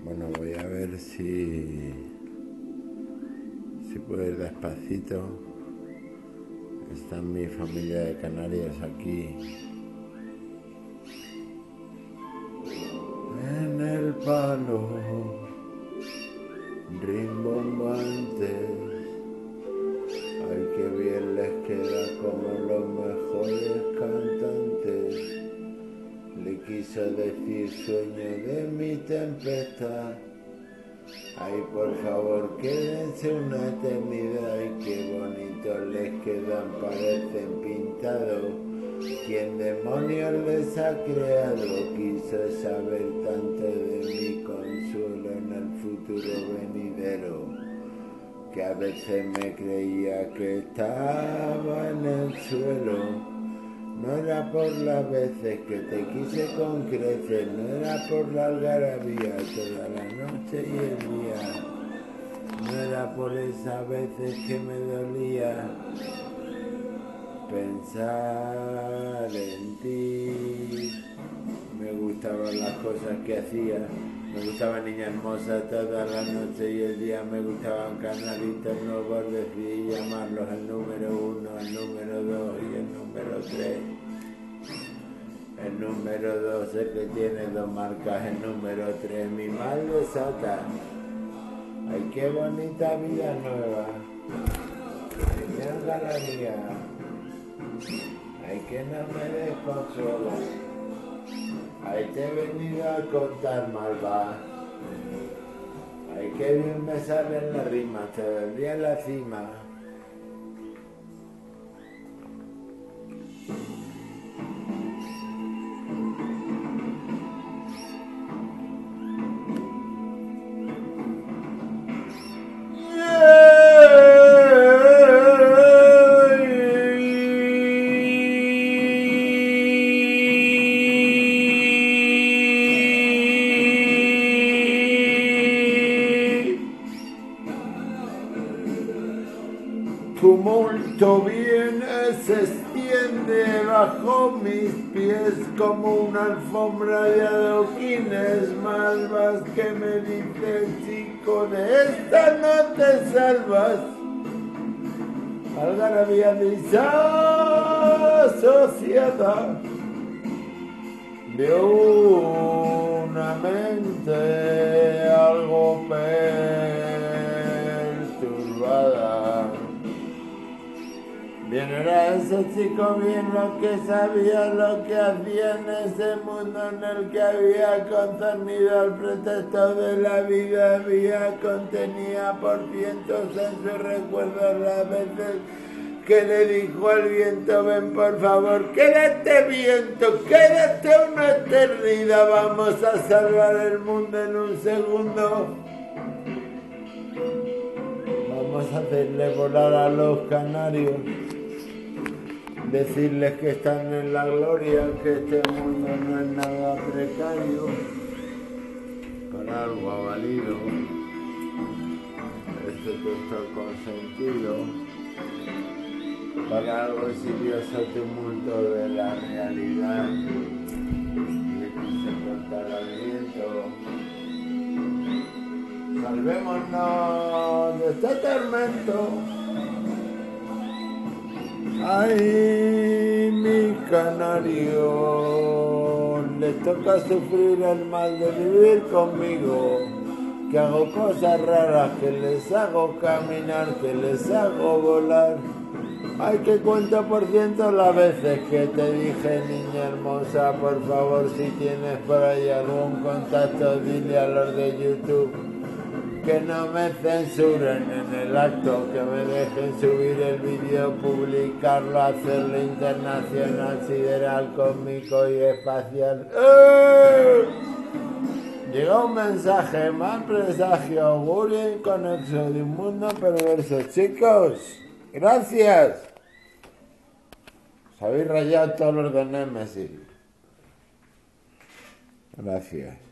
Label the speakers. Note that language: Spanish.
Speaker 1: Bueno, voy a ver si puedo ir despacito. Está mi familia de Canarias aquí. En el palo, rimbombantes. Ay, qué bien les queda como los mejores cantantes. Le quiso decir sueño de mi tempestad. Ay, por favor, quédense una eternidad. Ay, qué bonito les quedan, parecen pintados. ¿Quién demonios les ha creado? Quiso saber tanto de mi consuelo en el futuro venidero, que a veces me creía que estaba en el suelo. No era por las veces que te quise con creces, no era por la algarabía toda la noche y el día, no era por esas veces que me dolía pensar en ti. Me gustaban las cosas que hacía, me gustaba Niña Hermosa toda la noche y el día, me gustaban Canaritos Nuevos, decidí llamarlos el número 1, el número 2 y el número 3. El número 2 es que tiene 2 marcas, el número 3 mi mal desata. Ay, qué bonita vida nueva, mi algarabía. Ay, que no me desconsuelo. Ay, te he venido a contar malva. Ay, qué bien me salen las rimas, todo el día en la cima. Tumulto viene, se extiende bajo mis pies como una alfombra de adoquines, malvas que me dicen, chico, de esta no te salvas. Algarabía disociada de una mente algo perturbada. Bien era ese chico, bien lo que sabía, lo que hacía en ese mundo en el que había concernido al pretexto de la vida, había contenía por cientos en sus recuerdos las veces que le dijo al viento, ven por favor, quédate viento, quédate una eternidad, vamos a salvar el mundo en un segundo. Vamos a hacerle volar a los canarios, decirles que están en la gloria, que este mundo no es nada precario, para algo ha valido este texto consentido, para algo sirvió ese tumulto de la realidad, le quise contar al viento, salvémonos de este tormento. Ay, mi canario, le toca sufrir el mal de vivir conmigo, que hago cosas raras, que les hago caminar, que les hago volar. Ay, que cuento por ciento las veces que te dije, niña hermosa, por favor, si tienes por ahí algún contacto, dile a los de YouTube que no me censuren en el acto, que me dejen subir el vídeo, publicarlo, hacerlo internacional, sideral, cósmico y espacial. Llegó un mensaje, mal presagio, augurio inconexo de un mundo perverso. Chicos, gracias. Os habéis rayado todos los de Nemesis. Gracias.